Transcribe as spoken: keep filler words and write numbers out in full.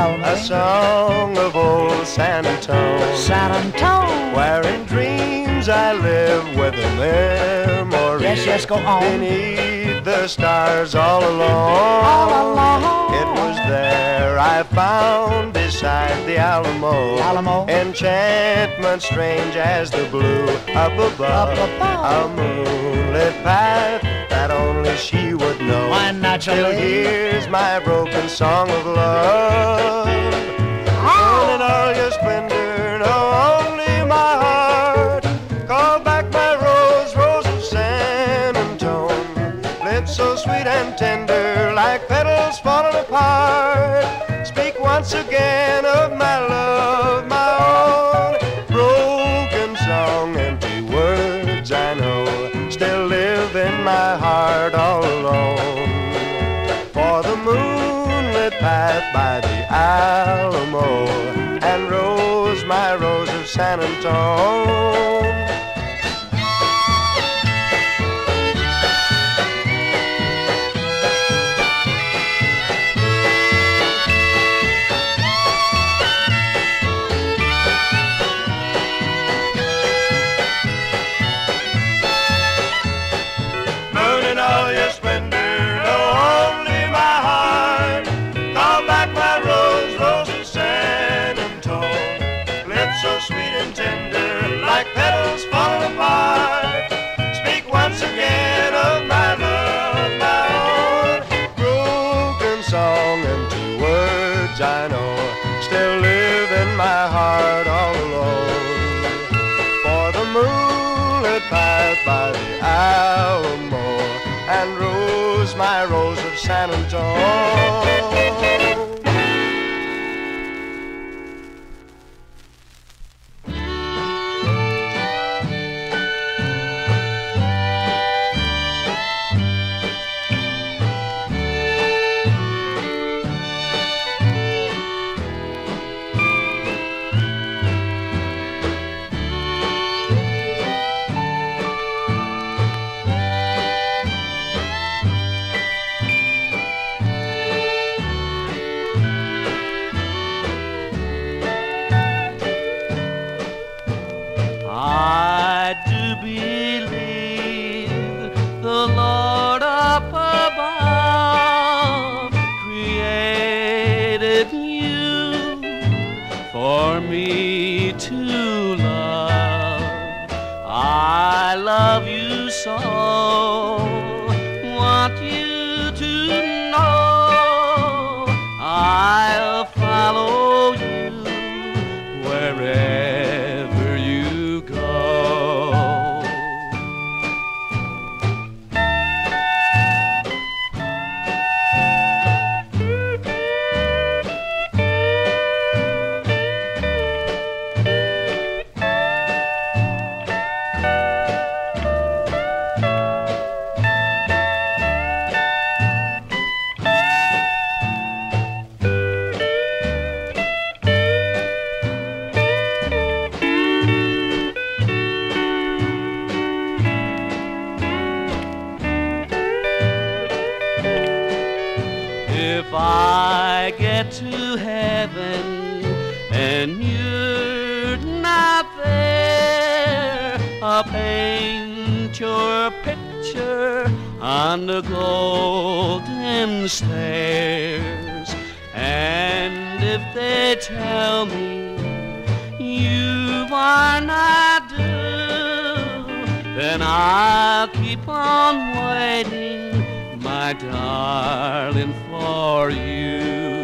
told me. A song of old San Antone. San Antone. Where in dreams I live with a memory. Yes, yes, go on. Beneath the stars all alone. All alone. It was there I found beside the Alamo. Alamo. Enchantment strange as the blue up above. Up above. A moonlit path that only she would know. Why, naturally. Still here's my broken song of love. Oh. In all your splendor, no, only my heart. Call back my rose, rose of San Antone. Lips so sweet and tender, like petals falling apart. Speak once again of my love, my own. Broken song, empty words I know, still live in my heart all alone. For the moonlit path by the Alamo, and rose, my rose of San Antone. So sweet and tender, like petals falling apart. Speak once again of my love, my own. Broken song, empty words I know, still live in my heart all alone. For the moonlit path by the Alamo, and rose, my rose of San Antone. I do believe the Lord up above created you for me to love. I love you so, want you to know I'll follow you wherever you go. If I get to heaven and you're not there, I'll paint your picture on the golden stairs. And if they tell me you are not due, then I'll keep on waiting, my darling, for you.